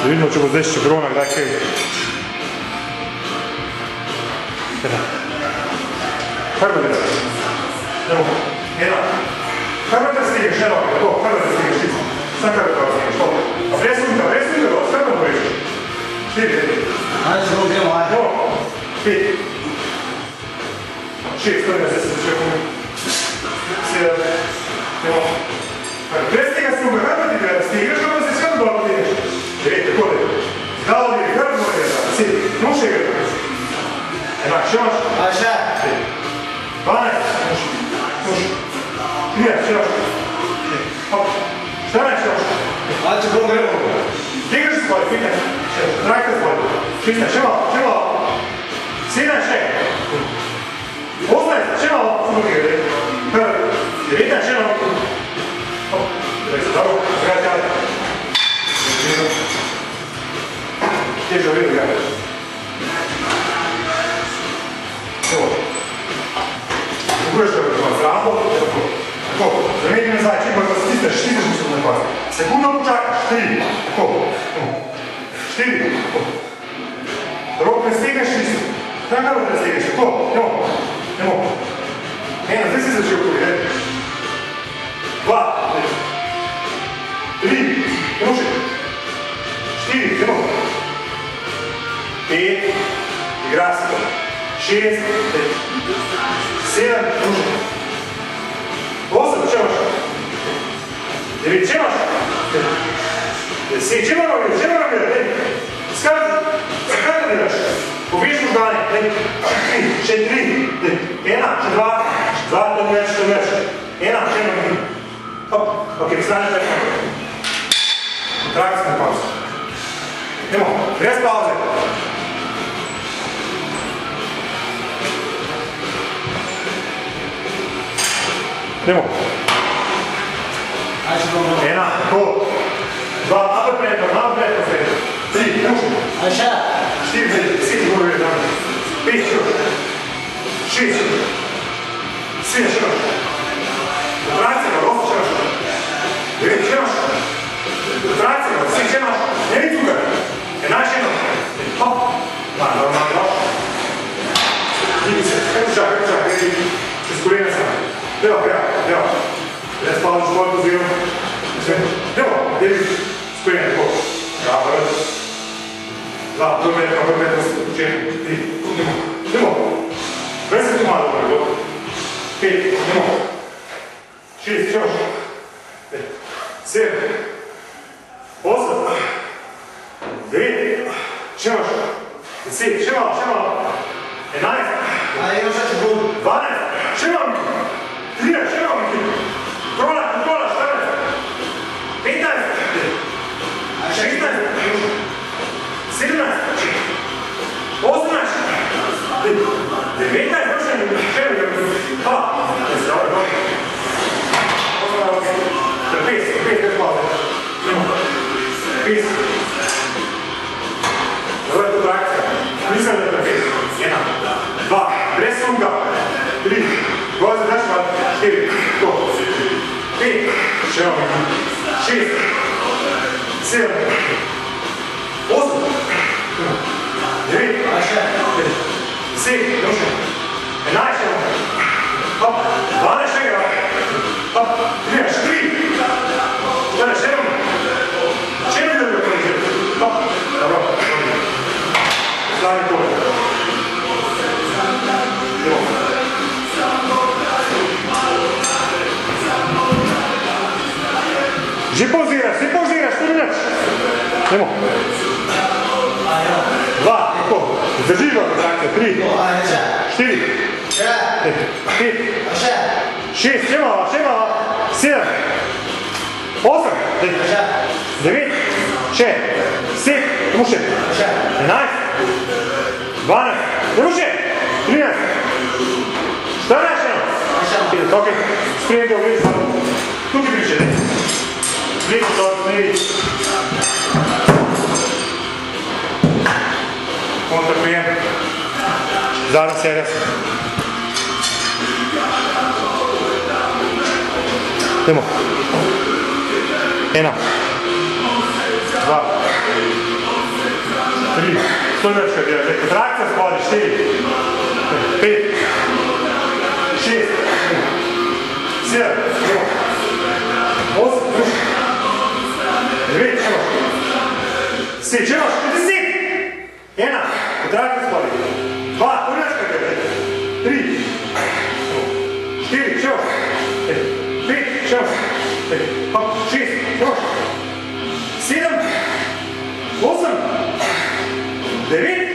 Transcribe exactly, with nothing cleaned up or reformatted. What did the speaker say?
Da vidimo, če bo zdaj še brona, kdaj kaj. Hrbet. Evo, ena. Hrbet stigneš, ne roke, tako, hrbet stigneš, čisto. Sam hrbet stigneš, to. A presunka, presunka do, s hrbet povežeš. Štiri, ajde, se bom gremo, ajde. Evo, pet. Šest, to je, zdaj se začeo pomeni. Sedem. Evo. Prez tega struga, hrbet ti treba, stigneš, hrbet si hrbet dobro stigneš. Devet, tako da je. Zgalo diri, hrbet mora je, sedem. No še igra. Enak, še imaš? A še? dvanajst. Noš. Noš. trinaest, še imaš? Hop. četrnaest, še imaš? A če bom gremo. Stigneš se spoli, fitness. Še imaš. Trajka spoli. šestnaest, še malo, še malo. sedemnaest, še. osemnaest, še malo. Samo tega, dej. devetnaest, še malo. Hop. Daj se, dobro. Zgraj tjale. Težo vedo gledaj. Evo. Pogledaš da ga zrabo, tako. Tako. Zameni nazaj, če pa stisneš, stisneš mislim na pas. Sekundo počakaš, štiri. Tako. štiri. Tako. Rok ne stegneš, stisneš. Tako rok ne stegneš, tako. Evo. Evo. Ena, zdaj si začel pogledati. Dva. Tri. Evo še. Štiri. Evo. Pet. Igra se to. Šest, sedem, osem, če imaš? Devet, če imaš? Deset, če imaš? Če imaš? Skrat, skrat da delaš? Pobiješ možgane, še tri, ena, še dva, še dva, to več, to več, ena, še ena, hop, ok, vstane pet, trak se na pauze. Nemo, brez pauze. Nemo. Ena, tako. Dva, napred predno, napred predno predno. Tri, muško. A še? Štiri, sedem, sedem, gore je tam. Pet, šest. Šest. Sedem, še imaš. Trajce ga, osem še imaš. Devet, še imaš. Trajce ga, sedem, še imaš. Ne vidi tukaj. Enaj še imaš. Hop. Da, normalno, da. Vidi se, kaj počak, kaj počak, kaj čez kolena sam. Evo, ja, evo. Brez pauze šport pozivam. Evo, deli skojene, tako. Ja, prvi. Dva, prvi metra, prvi metra, četiri, tri. Nemo, nemo. Brez se tu malo dobro, dobro. Pet, nemo. Šest, še imaš. Sedem. Osem. Devet. Še imaš. Deset, še malo, še malo. Enajst. A je još še bolj. Dvanajst. Še malo. trinaest, še imamo nekaj. Kontrola, kontrola, štirinajst. petnajst. šestnajst. sedemnajst. osemnajst. devetnajst, še nekaj. Še nekaj. Ha. Zdravo, dobro. osemnajst. pet, pet, pet pauze. pet. Dobro je to trakcija. Mislim, da je pet. Ena. Dva. Brez sunka. Tri. Dva se daš pa, štiri, to, pet, še imamo, šest, sedem, osem, devet, deset, došlo, enajst še imamo, hop, dvanajst še igra, hop, trinajst, tri, štiri, še imamo, še mi da bi oporežili, hop, dobro, slavi tole, evo, že poziraš, že poziraš, to ni več. Nemo. Dva, tako. Zdržiš ga, trakcija, tri. Štiri. Pet. Šest, še malo, še malo. Sedem. Osem. Devet. Še. Set. Nemo še. Enajst. Dvanajst. Nemo še. Trinajst. Štrnajst še no. Ok, spremite v gledi. Tukaj priče, ne. Vliko to smeri. Kontra prijem. Zadnja serija. Idemo. Ena. Dva. Tri. Stolnečka delaš. Kontrakcija spodaj. Štiri. Pet. Šest. Sedem. Osem. Devet. Deset. Čevaš. Deset. Ena. Kontrakcija spodaj. Dva. Stolnečka delaš. Tri. Štiri. Čevaš. Pet. Čevaš. Šest. Čevaš. Sedem. Osem. Devet.